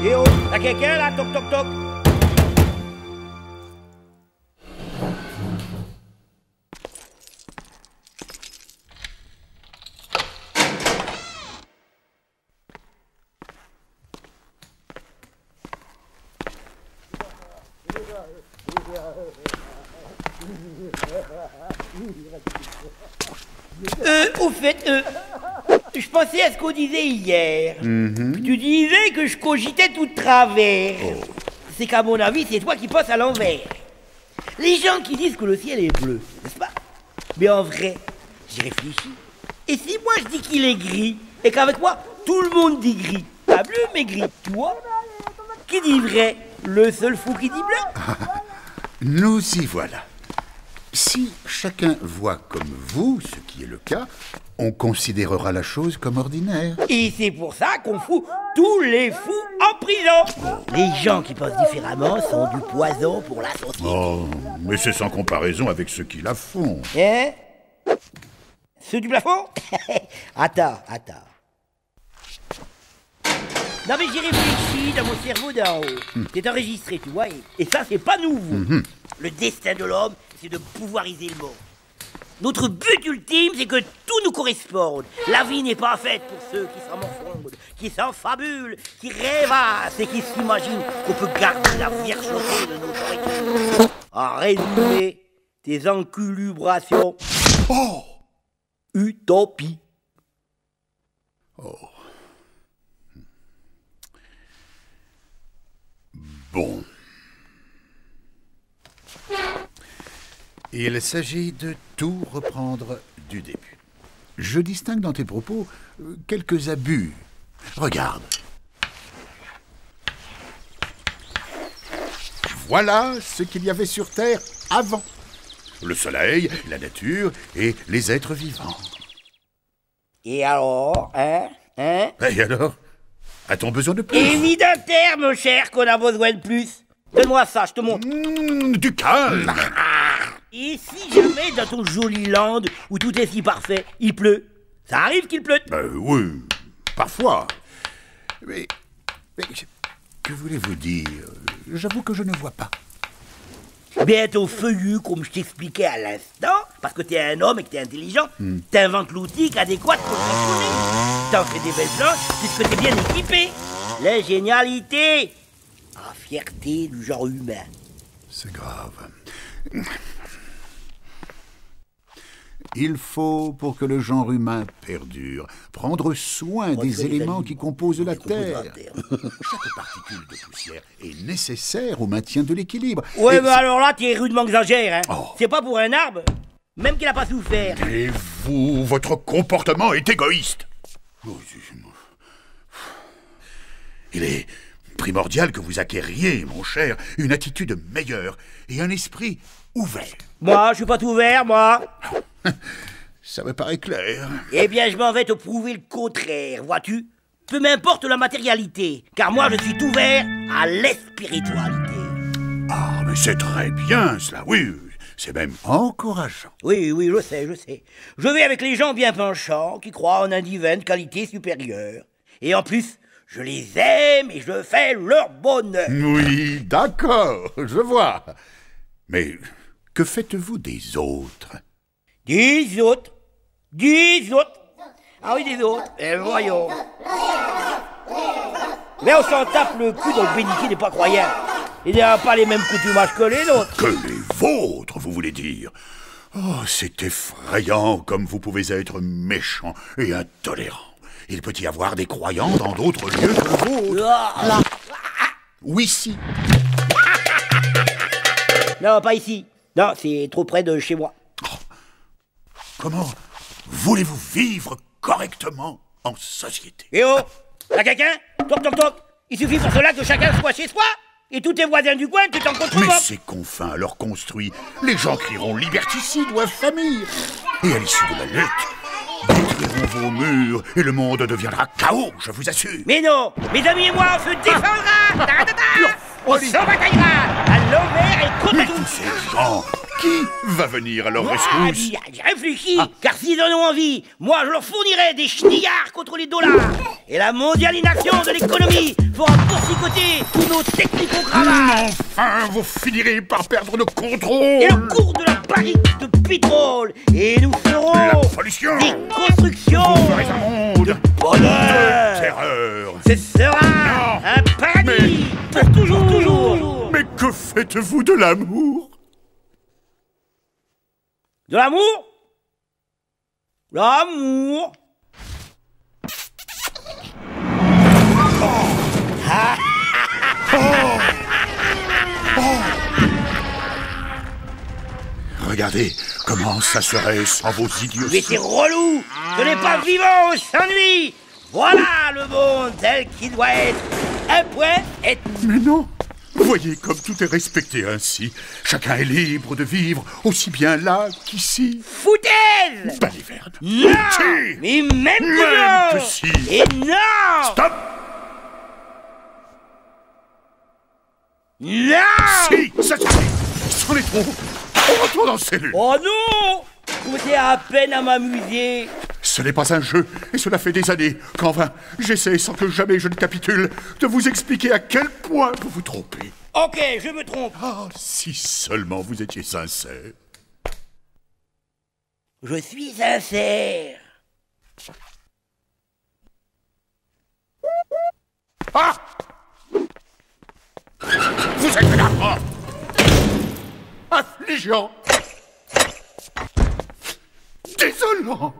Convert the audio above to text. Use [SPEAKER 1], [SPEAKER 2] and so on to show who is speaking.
[SPEAKER 1] Eh oh, y'a quelqu'un là? Toc toc toc. Au fait, je pensais à ce qu'on disait hier. Tu disais que je cogitais tout de travers. C'est qu'à mon avis, c'est toi qui penses à l'envers. Les gens qui disent que le ciel est bleu, n'est-ce pas? Mais en vrai, j'y réfléchis. Et si moi je dis qu'il est gris, et qu'avec moi, tout le monde dit gris, pas bleu mais gris, toi, qui dit vrai? Le seul fou qui dit bleu?
[SPEAKER 2] Nous y voilà. Si chacun voit comme vous, ce qui est le cas, on considérera la chose comme ordinaire.
[SPEAKER 1] Et c'est pour ça qu'on fout tous les fous en prison. Les gens qui pensent différemment sont du poison pour la société.
[SPEAKER 2] Oh, mais c'est sans comparaison avec ceux qui la font.
[SPEAKER 1] Hein? Ceux du plafond? Attends. Non mais j'ai réfléchi dans mon cerveau d'en haut. C'est enregistré, tu vois, et ça c'est pas nouveau. Le destin de l'homme, c'est de pouvoiriser le monde. Notre but ultime, c'est que tout nous corresponde. La vie n'est pas faite pour ceux qui s'en morfondent, qui s'en fabulent, qui rêvassent et qui s'imaginent qu'on peut garder la virginité de nos charretures. En résumé, tes enculubrations.
[SPEAKER 2] Oh!
[SPEAKER 1] Utopie.
[SPEAKER 2] Oh. Bon. Il s'agit de tout reprendre du début. Je distingue dans tes propos quelques abus. Regarde. Voilà ce qu'il y avait sur Terre avant. Le soleil, la nature et les êtres vivants.
[SPEAKER 1] Et alors, hein?
[SPEAKER 2] Et alors? A-t-on besoin de plus?
[SPEAKER 1] Évidentaire, mon cher, qu'on a besoin de plus. Donne-moi ça, je te montre.
[SPEAKER 2] Du calme.
[SPEAKER 1] Et si jamais dans ton joli land, où tout est si parfait, il pleut? Ça arrive qu'il pleuve?
[SPEAKER 2] Oui, parfois. Mais que voulez-vous dire? J'avoue que je ne vois pas.
[SPEAKER 1] Bien, ton feuillu, comme je t'expliquais à l'instant, parce que t'es un homme et que t'es intelligent, t'inventes l'outil adéquat pour fonctionner. T'en fais des belles planches puisque t'es bien équipé. La génialité, la fierté du genre humain.
[SPEAKER 2] C'est grave. Il faut, pour que le genre humain perdure, prendre soin des éléments qui composent la Terre. Chaque particule de poussière est nécessaire au maintien de l'équilibre.
[SPEAKER 1] Ouais, mais alors là, t'es rudement exagère, hein.
[SPEAKER 2] Oh.
[SPEAKER 1] C'est pas pour un arbre, même qu'il a pas souffert.
[SPEAKER 2] Et vous, votre comportement est égoïste. Il est primordial que vous acquériez, mon cher, une attitude meilleure et un esprit ouvert.
[SPEAKER 1] Moi, je suis pas tout ouvert, moi.
[SPEAKER 2] Ça me paraît clair.
[SPEAKER 1] Eh bien, je m'en vais te prouver le contraire, vois-tu? Peu m'importe la matérialité, car moi, je suis ouvert à l'espiritualité.
[SPEAKER 2] Ah, mais c'est très bien, cela, oui. C'est même encourageant.
[SPEAKER 1] Oui, je sais. Je vais avec les gens bien penchants, qui croient en un divin de qualité supérieure. Et en plus, je les aime et je fais leur bonheur.
[SPEAKER 2] Oui, d'accord, je vois. Mais que faites-vous des autres?
[SPEAKER 1] Des autres. Ah oui, des autres. Eh, voyons. Mais on s'en tape le cul dans le bénitier n'est pas croyant. Il n'y a pas les mêmes coutumages que les nôtres.
[SPEAKER 2] Que les vôtres, vous voulez dire? Oh, c'est effrayant comme vous pouvez être méchant et intolérant. Il peut y avoir des croyants dans d'autres lieux que le vôtre. Ou ici.
[SPEAKER 1] Non, pas ici. Non, c'est trop près de chez moi.
[SPEAKER 2] Comment voulez-vous vivre correctement en société?
[SPEAKER 1] Eh oh, y'a quelqu'un? Toc. Il suffit pour cela que chacun soit chez soi. Et tous tes voisins du coin, tu t'en contrebandes.
[SPEAKER 2] Mais ces confins alors construits, les gens crieront liberticide ou infamie. Et à l'issue de la lutte, détruiront vos murs et le monde deviendra chaos, je vous assure.
[SPEAKER 1] Mais non, mes amis et moi, on se défendra. On se bataillera à l'envers et contre
[SPEAKER 2] Mais
[SPEAKER 1] tout.
[SPEAKER 2] tous ces gens, qui va venir à leur rescousse?
[SPEAKER 1] J'ai réfléchi, car s'ils en ont envie, moi je leur fournirai des chenillards contre les dollars. Et la mondialisation de l'économie faudra boursicoter tous nos technico-cravates.
[SPEAKER 2] Enfin, vous finirez par perdre le contrôle.
[SPEAKER 1] Et le cours de la barrique de pétrole. Et nous ferons
[SPEAKER 2] La pollution.
[SPEAKER 1] des constructions.
[SPEAKER 2] Vous ferez un monde
[SPEAKER 1] de bonheur.
[SPEAKER 2] de terreur.
[SPEAKER 1] Ce sera
[SPEAKER 2] Non.
[SPEAKER 1] un paradis pour toujours.
[SPEAKER 2] Mais que faites-vous de l'amour?
[SPEAKER 1] De l'amour? L'amour.
[SPEAKER 2] Regardez comment ça serait sans vos idiots.
[SPEAKER 1] Mais c'est relou. Ce n'est pas vivant sans nuit. Voilà le monde tel qu'il doit être. Un point et...
[SPEAKER 2] Mais non. Voyez comme tout est respecté ainsi. Chacun est libre de vivre aussi bien là qu'ici.
[SPEAKER 1] Foutaise.
[SPEAKER 2] Baliverne.
[SPEAKER 1] Non.
[SPEAKER 2] Si.
[SPEAKER 1] Mais même
[SPEAKER 2] Même
[SPEAKER 1] non.
[SPEAKER 2] que si.
[SPEAKER 1] Et non.
[SPEAKER 2] Stop.
[SPEAKER 1] Non.
[SPEAKER 2] Si, ça suffit. C'en est trop. On retourne en cellule.
[SPEAKER 1] Oh non. Vous êtes à peine à m'amuser.
[SPEAKER 2] Ce n'est pas un jeu, et cela fait des années qu'en vain, j'essaie sans que jamais je ne capitule de vous expliquer à quel point vous vous trompez.
[SPEAKER 1] Ok, je me trompe.
[SPEAKER 2] Ah, si seulement vous étiez sincère.
[SPEAKER 1] Je suis sincère.
[SPEAKER 2] Ah! Vous êtes énervant! Affligeant! Désolant!